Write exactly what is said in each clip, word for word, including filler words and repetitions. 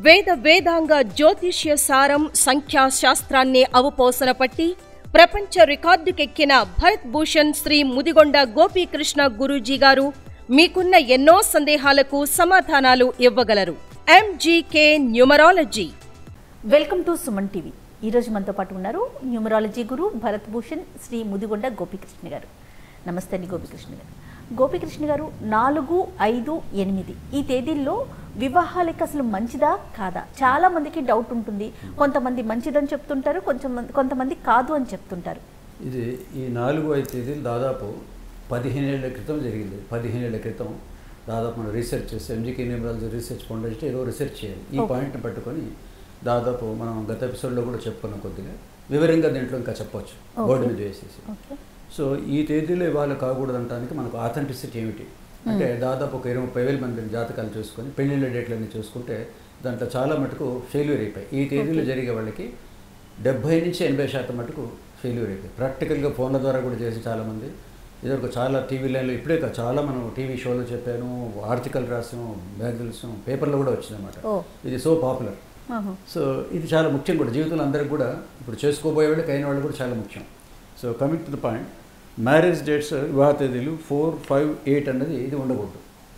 వేద వేదాంగ జ్యోతిష్య సారం సంఖ్యా శాస్త్రాన్ని అవపోసన పట్టి ప్రపంచ రికార్డుకెక్కిన భరత్ భూషణ్ శ్రీ ముదిగొండ గోపీకృష్ణ గురూజీ గారు మీకున్న ఎన్నో సందేహాలకు సమాధానాలు ఇవ్వగలరు. MGK numerology. Welcome to Suman TV. ఈరోజు మనతో పాటు ఉన్నారు న్యూమరాలజీ గురు భరత్ భూషణ్ శ్రీ ముదిగొండ గోపీకృష్ణ గారు. నమస్తే అండి గోపీకృష్ణ గారు. గోపీకృష్ణ గారు, నాలుగు ఐదు ఎనిమిది ఈ తేదీల్లో వివాహాలకి అసలు మంచిదా కాదా? చాలా మందికి డౌట్ ఉంటుంది. కొంతమంది మంచిదని చెప్తుంటారు, కొంతమంది కొంతమంది కాదు అని చెప్తుంటారు. ఇది ఈ నాలుగు ఐదు తేదీలు దాదాపు పదిహేను ఏళ్ల క్రితం జరిగింది. పదిహేను ఏళ్ల క్రితం దాదాపు మనం రీసెర్చ్ చేసి ఎంజీకే న్యూమరాలజీ రీసెర్చ్ ఫౌండేషన్ ఏదో రీసెర్చ్ చేయాలి. ఈ పాయింట్ని పట్టుకొని దాదాపు మనం గత ఎపిసోడ్లో కూడా చెప్పుకున్న కొద్దిగా వివరంగా దీంట్లో ఇంకా చెప్పవచ్చు బోర్డు మీద వేసేసి. సో ఈ తేదీలో ఇవాళ కాకూడదు అనడానికి మనకు ఆథెంటిసిటీ ఏమిటి అంటే దాదాపు ఒక ఇరవై ముప్పై వేల మంది జాతకాలు చూసుకొని పెళ్ళిళ్ళ డేట్లన్నీ చూసుకుంటే దాంట్లో చాలా మటుకు ఫెయిల్యూర్ అయిపోయి. ఈ తేదీలో జరిగే వాళ్ళకి డెబ్బై నుంచి ఎనభై శాతం మటుకు ఫెయిల్యూర్ అయిపోయి. ప్రాక్టికల్గా ఫోన్ల ద్వారా కూడా చేసి చాలామంది ఇదొక చాలా టీవీ లైన్లో ఇప్పుడే చాలా మనం టీవీ షోలో చెప్పాను, ఆర్టికల్ రాసాము, మ్యాగజైన్స్ పేపర్లో కూడా వచ్చిందన్నమాట. ఇది సో పాపులర్. సో ఇది చాలా ముఖ్యం కూడా జీవితంలో అందరికి కూడా, ఇప్పుడు చేసుకోబోయే వాళ్ళకి అయిన వాళ్ళు కూడా చాలా ముఖ్యం. So coming to the point, marriage dates వివాహ తేదీలు ఫోర్ ఫైవ్ ఎయిట్ అన్నది ఇది ఉండకూడదు.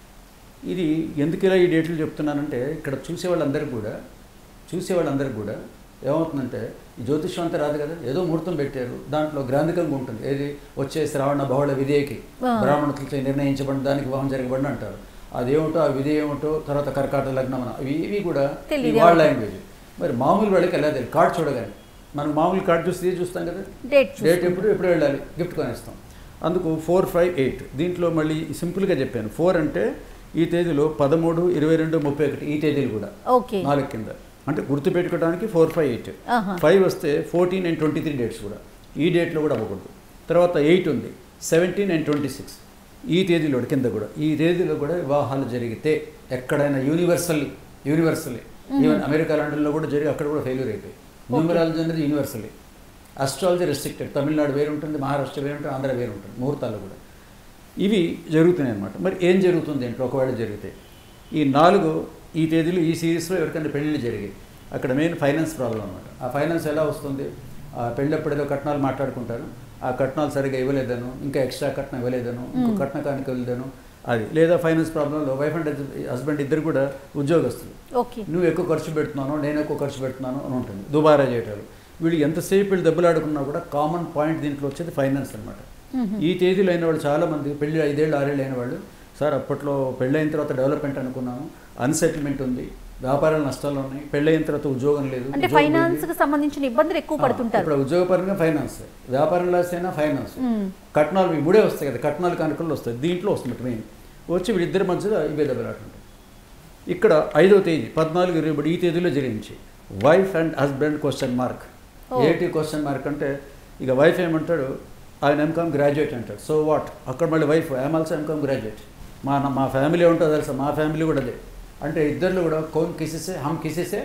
ఇది ఎందుకు ఇలా ఈ డేట్లు చెప్తున్నానంటే ఇక్కడ చూసే వాళ్ళందరికీ కూడా చూసే వాళ్ళందరికీ కూడా ఏమవుతుందంటే ఈ జ్యోతిష్యం అంతా రాదు కదా, ఏదో ముహూర్తం పెట్టారు, దాంట్లో గ్రాంధికంగా ఉంటుంది. ఏది వచ్చే శ్రావణ బహుళ విధేయకి బ్రాహ్మణులతో నిర్ణయించబడిన దానికి వివాహం జరగబడిన అంటారు. అదేమిటో ఆ విధి ఏమిటో, తర్వాత కర్కాట లగ్నం అన్న ఇవి ఇవి కూడా వాళ్ళ లాంగ్వేజ్. మరి మామూలు వాళ్ళకి ఎలా తెలియదు? కార్డు చూడగానే మనం మామూలు కార్డు చూస్తే చూస్తాం కదా, డేట్ ఎప్పుడు ఎప్పుడు వెళ్ళాలి, గిఫ్ట్ కొనేస్తాం. అందుకు ఫోర్ ఫైవ్ ఎయిట్ దీంట్లో మళ్ళీ సింపుల్గా చెప్పాను. ఫోర్ అంటే ఈ తేదీలో పదమూడు ఇరవై రెండు ముప్పై ఒకటి ఈ తేదీలు కూడా నాలుగు కింద అంటే గుర్తుపెట్టుకోవడానికి ఫోర్ ఫైవ్ ఎయిట్. ఫైవ్ వస్తే fourteen and twenty three dates కూడా ఈ డేట్లో కూడా అవ్వకూడదు. తర్వాత ఎయిట్ ఉంది, సెవెంటీన్ అండ్ ట్వంటీ సిక్స్ ఈ తేదీలో కింద కూడా ఈ తేదీలో కూడా వివాహాలు జరిగితే ఎక్కడైనా యూనివర్సల్లీ యూనివర్సల్లీ ఈవెన్ అమెరికా లండన్లో కూడా జరిగి అక్కడ కూడా ఫెయిల్యూర్ అయిపోయి. న్యూమరాలజీ అనేది యూనివర్సల్లీ, అస్ట్రాలజీ రెస్ట్రిక్టెడ్. తమిళనాడు వేరు ఉంటుంది, మహారాష్ట్ర వేరు ఉంటుంది, ఆంధ్ర వేరు ఉంటుంది. ముహూర్తాలు కూడా ఇవి జరుగుతున్నాయి అన్నమాట. మరి ఏం జరుగుతుంది ఏంటో ఒకవేళ జరిగితే ఈ నాలుగు ఈ తేదీలు ఈ సిరీస్లో ఎవరికైనా పెళ్ళిళ్ళు జరిగాయి, అక్కడ మెయిన్ ఫైనాన్స్ ప్రాబ్లం అనమాట. ఆ ఫైనాన్స్ ఎలా వస్తుంది? ఆ పెళ్ళప్పుడు ఏదో కట్నాలు మాట్లాడుకుంటారు, ఆ కట్నాలు సరిగ్గా ఇవ్వలేదను, ఇంకా ఎక్స్ట్రా కట్నం ఇవ్వలేదను, ఇంకో కట్న కానుక వెళ్ళేదను, అది లేదా ఫైనాన్స్ ప్రాబ్లంలో వైఫ్ అండ్ హస్బెండ్ ఇద్దరు కూడా ఉద్యోగస్తులు, నువ్వు ఎక్కువ ఖర్చు పెడుతున్నాను నేను ఎక్కువ ఖర్చు పెడుతున్నాను అని ఉంటుంది, దుబారా చేయటాలు. వీళ్ళు ఎంతసేపు వీళ్ళు దెబ్బలాడుకున్నా కూడా కామన్ పాయింట్ దీంట్లో వచ్చేది ఫైనాన్స్ అనమాట. ఈ తేదీలో అయిన వాళ్ళు చాలామంది పెళ్ళి ఐదేళ్ళు ఆరేళ్ళు అయిన వాళ్ళు, సార్ అప్పట్లో పెళ్ళైన తర్వాత డెవలప్మెంట్ అనుకున్నాను, అన్సెటిల్మెంట్ ఉంది, వ్యాపారాలు నష్టాలు ఉన్నాయి, పెళ్ళైన తర్వాత ఉద్యోగం లేదు, సంబంధించిన ఇబ్బందులు ఎక్కువ పడుతుంటారు. ఇప్పుడు ఉద్యోగపరంగా ఫైనాన్స్, వ్యాపారం లాసైనా ఫైనాన్స్, కట్నాలు ఈ మూడే వస్తాయి కదా, కట్నాలు కానుకలు వస్తాయి. దీంట్లో వస్తుంది మెయిన్ వచ్చి వీళ్ళిద్దరి మధ్యలో ఇవే దెబ్బలాడుతుంటాయి. ఇక్కడ ఐదో తేదీ పద్నాలుగు ఇరవై ఈ తేదీలో జరిగించి wife and husband question mark. ఏంటి క్వశ్చన్ మార్క్ అంటే ఇక వైఫ్ ఏమంటాడు, ఆయన ఎంకామ్ గ్రాడ్యుయేట్ అంటాడు. So what? అక్కడ మళ్ళీ wife I'm also MCom graduate. మా మా ఫ్యామిలీ ఉంటుందో తెలుసా, మా ఫ్యామిలీ కూడా అదే. అంటే ఇద్దరు కూడా కౌన్ కిసేసే హమ్ కిసేసే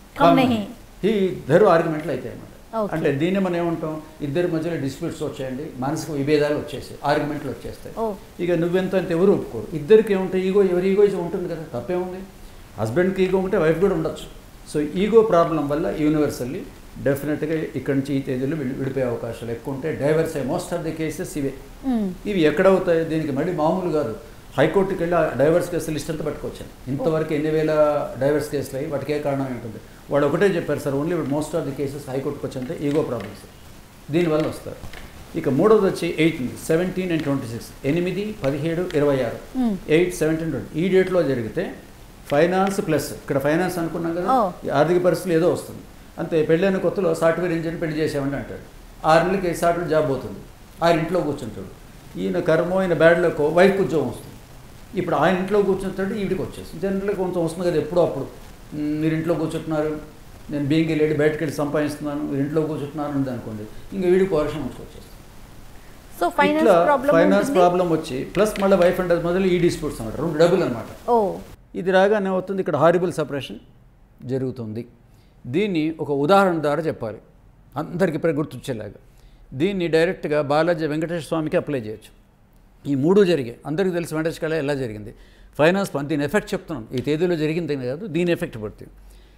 ఈ ఇద్దరు ఆర్గ్యుమెంట్లు అవుతాయి అన్నమాట. అంటే దీన్ని మనం ఏమంటాం, ఇద్దరి మధ్యలో డిస్ప్యూట్స్ వచ్చాయండి, మానసిక విభేదాలు వచ్చేసాయి, ఆర్గ్యుమెంట్లు వచ్చేస్తాయి. ఇక నువ్వెంత అంటే ఎవరు ఒప్పుకోరు. ఇద్దరికి ఏముంటాయి, ఈగో, ఎవరి ఈగో ఉంటుంది కదా, తప్పేముంది. హస్బెండ్కి ఈగో ఉంటే వైఫ్ కూడా ఉండొచ్చు. సో ఈగో ప్రాబ్లం వల్ల యూనివర్సల్లీ డెఫినెట్గా ఇక్కడి నుంచి ఈ తేదీలో విడిపోయే అవకాశాలు ఎక్కువ ఉంటాయి. డైవర్స్ అయ్యే మోస్ట్ ఆఫ్ ది కేసెస్ ఇవే. ఇవి ఎక్కడవుతాయి? దీనికి మళ్ళీ మామూలు కాదు, హైకోర్టుకి వెళ్ళి డైవర్స్ కేసులు లిస్ట్ అంతా పట్టుకొచ్చాను. ఇంతవరకు ఎన్ని వేల డైవర్స్ కేసులు అయ్యి వాటికి ఏ కారణం ఉంటుంది? వాడు ఒకటే చెప్పారు, sir only most of the cases హైకోర్టుకి వచ్చంటే ఈగో ప్రాబ్లమ్స్, దీనివల్ల వస్తారు. ఇక మూడోది వచ్చి eight seventeen and twenty six ఎనిమిది పదిహేడు ఇరవై ఆరు ఎయిట్ సెవెంటీన్ ట్వంటీ ఈ డేట్లో జరిగితే ఫైనాన్స్ ప్లస్ ఇక్కడ ఫైనాన్స్ అనుకున్నాం కదా, ఆర్థిక పరిస్థితులు ఏదో వస్తుంది అంతే. పెళ్ళైన కొత్తలో సాఫ్ట్వేర్ ఇంజనీర్ పెళ్లి చేసామని అంటాడు, ఆరు నెలలకి సాఫ్ట్వేర్ జాబ్ పోతుంది, ఆయన ఇంట్లో కూర్చుంటాడు. ఈయన కర్మో ఈయన బ్యాడ్లకు వైఫ్ ఉద్యోగం వస్తుంది. ఇప్పుడు ఆయన ఇంట్లో కూర్చుంటాడు, ఈవిడికి వచ్చేస్తుంది. జనరల్గా కొంచెం వస్తుంది కదా ఎప్పుడో అప్పుడు, మీరు ఇంట్లో కూర్చుంటున్నారు, నేను బీయింగ్ వెళ్ళి బయటకు వెళ్ళి సంపాదిస్తున్నాను, మీరు ఇంట్లో కూర్చుంటున్నాను ఉంది అనుకోండి, ఇంకా వీడికి వర్షం వచ్చేస్తుంది. సో ఇట్లా ఫైనాన్స్ ప్రాబ్లం వచ్చి ప్లస్ మళ్ళీ వైఫ్ అండ్ మొదలు ఈ డిస్ప్యూట్స్ అనమాట, రెండు డబుల్ అనమాట. ఇది రాగానే అవుతుంది, ఇక్కడ హారిబుల్ సపరేషన్ జరుగుతుంది. దీన్ని ఒక ఉదాహరణ ద్వారా చెప్పాలి అందరికీ ఇప్పుడు గుర్తొచ్చేలాగా. దీన్ని డైరెక్ట్గా బాలాజీ వెంకటేశ్వర స్వామికి అప్లై చేయొచ్చు. ఈ మూడు జరిగాయి, అందరికీ తెలిసి వెంకటేశ్వర కళ ఎలా జరిగింది. ఫైనాన్స్ దీని ఎఫెక్ట్ చెప్తున్నాం, ఈ తేదీలో జరిగింది కాదు, దీని ఎఫెక్ట్ పడుతుంది.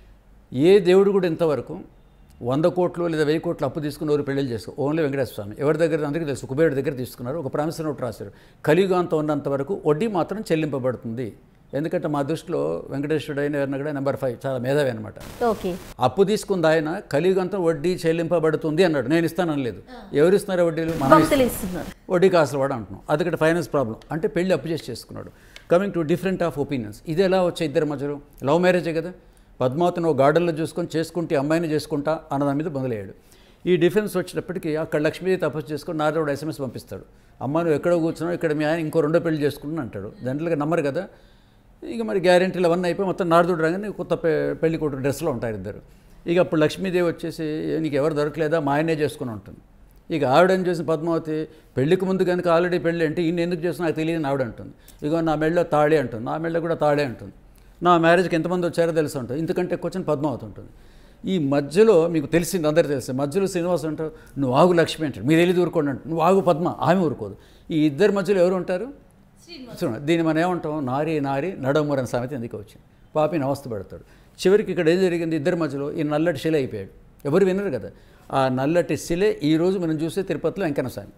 ఏ దేవుడు కూడా ఇంతవరకు వంద కోట్లు లేదా వెయ్యి కోట్లు అప్పు తీసుకుని ఎవరు పెళ్లి చేసుకో, ఓన్లీ వెంకటేశ్వర స్వామి. ఎవరి దగ్గర అందరికీ తెలుసు, కుబేరుడి దగ్గర తీసుకున్నారు, ఒక ప్రామిసరీ నోట్ రాశారు. కలియుగాంతం ఉన్నంత వరకు వడ్డీ మాత్రం చెల్లింపబడుతుంది. ఎందుకంటే మా దృష్టిలో వెంకటేశ్వరుడు అయిన ఎవరిన కూడా నెంబర్ ఫైవ్ చాలా మేధావి అనమాట. ఓకే, అప్పు తీసుకుంది ఆయన, కలియుగంతం వడ్డీ చెల్లింపబడుతుంది అన్నాడు. నేను ఇస్తానని లేదు. ఎవరు ఇస్తున్నారు వడ్డీలు? మనం ఇస్తున్నారు. వడ్డీ కాసులు వాడు అంటున్నాం. అదొకటి ఫైనాన్స్ ప్రాబ్లం. అంటే పెళ్లి అప్పు చేసి చేసుకున్నాడు. Coming to different of opinions. ఇది ఎలా వచ్చే ఇద్దరి మధ్యలో? లవ్ మ్యారేజే కదా. పద్మావతిని ఒక గార్డెన్లో చూసుకొని చేసుకుంటే అమ్మాయిని చేసుకుంటా అన్నదాని మీద మొదలయ్యాడు. ఈ డిఫరెన్స్ వచ్చినప్పటికీ అక్కడ లక్ష్మీదేవి తపస్సు చేసుకొని నారదుడు ఎస్ఎంఎస్ పంపిస్తాడు, అమ్మ నువ్వు ఎక్కడో కూర్చున్నావు, ఇక్కడ మీ ఆయన ఇంకో రెండో పెళ్లి చేసుకుంటున్నా అంటాడు. జనరల్గా నమ్మరు కదా. ఇక మరి గ్యారెంటీలు అవన్నీ అయిపోయి మొత్తం నారదుడు రాగానే కొత్త పెళ్లి కొట్టు డ్రెస్లో ఉంటారు ఇద్దరు. ఇక అప్పుడు లక్ష్మీదేవి వచ్చేసి నీకు ఎవరు దొరకలేదా, మా ఆయనే చేసుకుని ఉంటుంది. ఇక ఆవిడని చూసిన పద్మావతి, పెళ్లికి ముందు కనుక ఆల్రెడీ పెళ్ళి అంటే ఈయన ఎందుకు చేస్తున్నా నాకు తెలియని ఆవిడ అంటుంది. ఇక నా మెళ్ళలో తాడే అంటుంది, నా మెళ్ళలో కూడా తాడే అంటుంది. నా మ్యారేజ్కి ఎంతమంది వచ్చారో తెలుసు ఉంటుంది. ఇంతకంటే ఎక్కువ వచ్చిన పద్మావతి ఉంటుంది. ఈ మధ్యలో మీకు తెలిసింది, అందరూ తెలిసింది, మధ్యలో శ్రీనివాస్ అంటారు నువ్వు ఆగు లక్ష్మి అంటాడు, మీరు వెళ్ళి ఊరుకోండి అంటారు, నువ్వు ఆగు పద్మ, ఆమె ఊరుకోదు. ఈ ఇద్దరి మధ్యలో ఎవరు ఉంటారు? చూడండి, దీన్ని మనం ఏమంటాం, నారి నారి నడమురని సామెత ఎందుకు వచ్చింది. పాపిని అవస్థ పెడతాడు. చివరికి ఇక్కడ ఏం జరిగింది, ఇద్దరి మధ్యలో ఈ నల్లటి శిల అయిపోయాడు. ఎవరు వినరు కదా. ఆ నల్లటి శిలే ఈరోజు మనం చూస్తే తిరుపతిలో వెంకన్న స్వామి.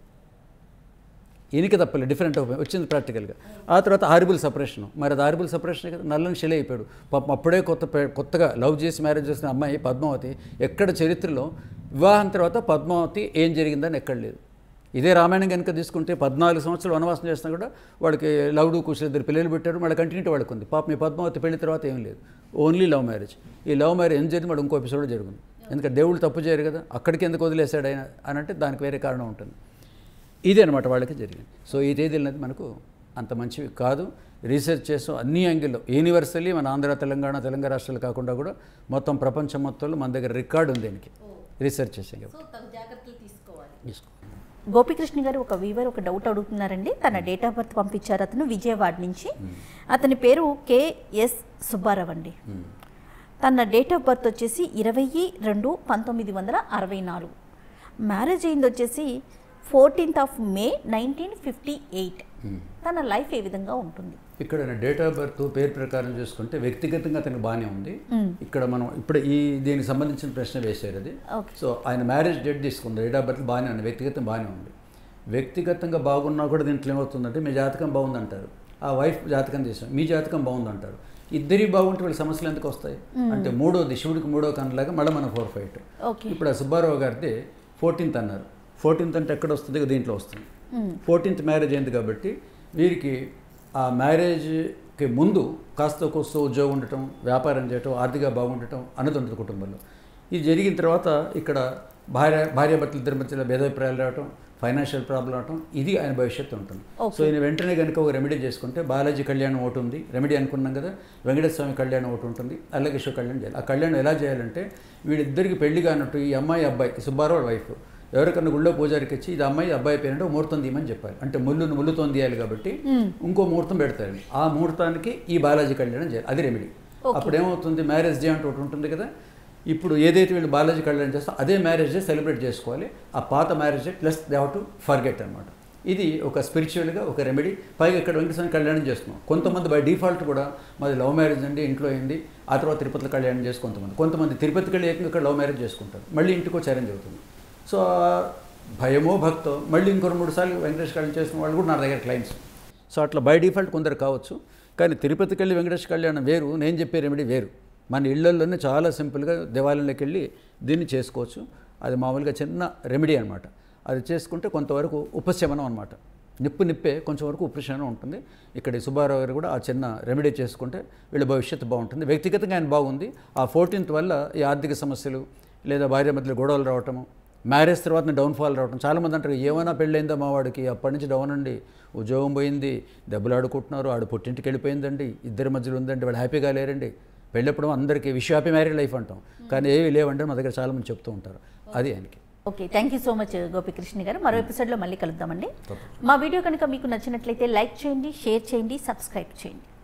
ఈయనకి తప్పలేదు, డిఫరెంట్ వచ్చింది ప్రాక్టికల్గా. ఆ తర్వాత హారిబుల్ సపరేషన్. మరి అది హారిబుల్ సపరేషన్ కదా, నల్లని శిల అయిపోయాడు. పాపం అప్పుడే కొత్త కొత్తగా లవ్ చేసి మ్యారేజ్ చేసిన అమ్మాయి పద్మావతి. ఎక్కడ చరిత్రలో వివాహం తర్వాత పద్మావతి ఏం జరిగిందని ఎక్కడ లేదు. ఇదే రామాయణం కనుక తీసుకుంటే పద్నాలుగు సంవత్సరాలు వనవాసం చేసినా కూడా వాడికి లవ్డు కుశలు ఇద్దరు పిల్లలు పెట్టారు, మళ్ళీ కంటిన్యూటీ వాడికి ఉంది. పాపం ఈ పద్మావతి పెళ్లి తర్వాత ఏం లేదు, ఓన్లీ లవ్ మ్యారేజ్. ఈ లవ్ మ్యారేజ్ ఏం జరిగింది వాడు ఇంకో ఎపిసోడ్ జరిగింది. ఎందుకంటే దేవుళ్ళు తప్పు చేయరు కదా, అక్కడికి ఎందుకు వదిలేశాడు ఆయన అని అంటే దానికి వేరే కారణం ఉంటుంది. ఇదే అనమాట వాళ్ళకి జరిగింది. సో ఈ తేదీలు అనేది మనకు అంత మంచివి కాదు. రీసెర్చ్ చేసాం అన్ని యాంగిల్లో, యూనివర్సల్లీ మన ఆంధ్ర తెలంగాణ తెలంగాణ రాష్ట్రాలు కాకుండా కూడా మొత్తం ప్రపంచం మొత్తంలో మన దగ్గర రికార్డు ఉంది దీనికి. రీసెర్చ్ చేసాం తీసుకో. గోపికృష్ణ గారు ఒక వీవర్ ఒక డౌట్ అడుగుతున్నారండి. తన డేట్ ఆఫ్ బర్త్ పంపించారు, అతను విజయవాడ నుంచి. అతని పేరు కేఎస్ సుబ్బారావు అండి. తన డేట్ ఆఫ్ బర్త్ వచ్చేసి ఇరవై రెండు పంతొమ్మిది వందల అరవై నాలుగు. మ్యారేజ్ అయింది వచ్చేసి fourteenth of May nineteen fifty eight. తన లైఫ్ ఏ విధంగా ఉంటుంది? ఇక్కడ డేట్ ఆఫ్ బర్త్ పేరు ప్రకారం చూసుకుంటే వ్యక్తిగతంగా అతనికి బాగానే ఉంది. ఇక్కడ మనం ఇప్పుడు ఈ దీనికి సంబంధించిన ప్రశ్న వేసారు అది. సో ఆయన మ్యారేజ్ డేట్ తీసుకుంది, డేట్ ఆఫ్ బర్త్ బాగానే ఉంది, వ్యక్తిగతం బాగానే ఉంది. వ్యక్తిగతంగా బాగున్నా కూడా దీంట్లో ఏమవుతుందంటే మీ జాతకం బాగుందంటారు, ఆ వైఫ్ జాతకం చేసాం, మీ జాతకం బాగుందంటారు. ఇద్దరి బాగుంటే వీళ్ళ సమస్యలు ఎందుకు వస్తాయి అంటే మూడోది శివుడికి మూడో కన్నులాగా మళ్ళీ మన ఫోర్ ఫైట్. ఇప్పుడు ఆ సుబ్బారావు గారిది ఫోర్టీన్త్ అన్నారు. ఫోర్టీన్త్ అంటే ఎక్కడ వస్తుంది, దీంట్లో వస్తుంది. ఫోర్టీన్త్ మ్యారేజ్ అయింది కాబట్టి వీరికి ఆ మ్యారేజ్కి ముందు కాస్త కోస్త ఉద్యోగం ఉండటం, వ్యాపారం చేయటం, ఆర్థికంగా బాగుండటం అన్నది ఉంటుంది కుటుంబంలో. ఇది జరిగిన తర్వాత ఇక్కడ భార్య భార్యాభర్తలు ఇద్దరి మధ్యలో భేదాభిప్రాయాలు రావటం, ఫైనాన్షియల్ ప్రాబ్లం రావటం, ఇది ఆయన భవిష్యత్తు ఉంటుంది. సో ఈయన వెంటనే కనుక ఒక రెమెడీ చేసుకుంటే బాలాజీ కళ్యాణం ఒకటి ఉంది, రెమెడీ అనుకున్నాం కదా, వెంకటేశ్వర స్వామి కళ్యాణం ఒకటి ఉంటుంది, అల్లకేశ్వర కళ్యాణం చేయాలి. ఆ కళ్యాణం ఎలా చేయాలంటే వీళ్ళిద్దరికి పెళ్లి కానట్టు ఈ అమ్మాయి అబ్బాయి సుబ్బారావు వైఫ్ ఎవరికన్నా గుళ్ళో పూజారికి ఇచ్చి ఇది అమ్మాయి అబ్బాయి పేరంటే ముహూర్తం తీయమని చెప్పాలి. అంటే ముళ్ళును ముళ్ళుతో తీయాలి కాబట్టి ఇంకో ముహూర్తం పెడతారండి. ఆ ముహూర్తానికి ఈ బాలాజీ కళ్యాణం చేయాలి, అది రెమెడీ. అప్పుడు ఏమవుతుంది, మ్యారేజ్ డే అంటే ఒకటి ఉంటుంది కదా, ఇప్పుడు ఏదైతే వీళ్ళు బాలాజీ కళ్యాణం చేస్తారో అదే మ్యారేజ్ డే సెలబ్రేట్ చేసుకోవాలి. ఆ పాత marriage day plus they have to forget అనమాట. ఇది ఒక స్పిరిచువల్గా ఒక రెమెడీ. పైగా ఇక్కడ వెంకటేశ్వర కళ్యాణం చేస్తున్నాం. కొంతమంది బై డిఫాల్ట్ కూడా మాది లవ్ మ్యారేజ్ అండి, ఇంట్లో అయింది, ఆ తర్వాత తిరుపతిలో కళ్యాణం చేసి కొంతమంది కొంతమంది తిరుపతికి వెళ్ళి ఏకంగా ఇక్కడ లవ్ మ్యారేజ్ చేసుకుంటారు, మళ్ళీ ఇంటికి వచ్చారని చెబుతుంది. సో భయమో భక్తో మళ్ళీ ఇంకో మూడు సార్లు వెంకటేశ్వర కళ్యాణం చేసిన వాళ్ళు కూడా నా దగ్గర క్లయింట్స్. సో అట్లా బై డిఫాల్ట్ కొందరు కావచ్చు, కానీ తిరుపతికి వెళ్ళి వెంకటేశ్వర కళ్యాణం వేరు, నేను చెప్పే రెమెడీ వేరు. మన ఇళ్లలోనే చాలా సింపుల్గా దేవాలయంలోకి వెళ్ళి దీన్ని చేసుకోవచ్చు. అది మామూలుగా చిన్న రెమెడీ అనమాట. అది చేసుకుంటే కొంతవరకు ఉపశమనం అనమాట. నిప్పు నిప్పే కొంచెం వరకు ఉపశమనం ఉంటుంది. ఇక్కడ సుబ్బారావు గారు కూడా ఆ చిన్న రెమెడీ చేసుకుంటే వీళ్ళ భవిష్యత్తు బాగుంటుంది. వ్యక్తిగతంగా ఆయన బాగుంది. ఆ ఫోర్టీన్త్ వల్ల ఈ ఆర్థిక సమస్యలు లేదా భార్య మధ్యలో గొడవలు రావటము, మ్యారేజ్ తర్వాత డౌన్ఫాల్ రావటం. చాలామంది అంటారు ఏమైనా పెళ్ళైందా మా వాడికి, అప్పటి నుంచి డౌన్ అండి, ఉద్యోగం పోయింది, డబ్బులు ఆడుకుంటున్నారు, ఆడు పుట్టింటికి వెళ్ళిపోయిందండి, ఇద్దరి మధ్యలో ఉందండి, వాడు హ్యాపీగా లేరండి. పెళ్ళప్పుడు అందరికీ విష్ హ్యాపీ మ్యారీడ్ లైఫ్ అంటాం, కానీ ఏవి లేవంటే మా దగ్గర చాలామంది చెప్తూ ఉంటారు. అది ఆయనకి. Okay, thank you so much Gopikrishna garu. మరో ఎపిసోడ్లో మళ్ళీ కలుద్దామండి. మా వీడియో కనుక మీకు నచ్చినట్లయితే లైక్ చేయండి, షేర్ చేయండి, సబ్స్క్రైబ్ చేయండి.